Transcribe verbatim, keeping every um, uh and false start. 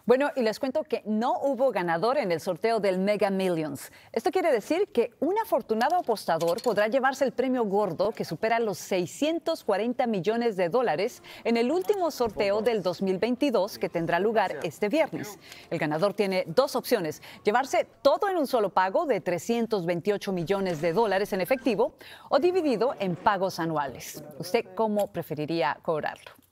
Bueno, y les cuento que no hubo ganador en el sorteo del Mega Millions. Esto quiere decir que un afortunado apostador podrá llevarse el premio gordo que supera los seiscientos cuarenta millones de dólares en el último sorteo del dos mil veintidós que tendrá lugar este viernes. El ganador tiene dos opciones: llevarse todo en un solo pago de trescientos veintiocho millones de dólares en efectivo o dividido en pagos anuales. ¿Usted cómo preferiría cobrarlo?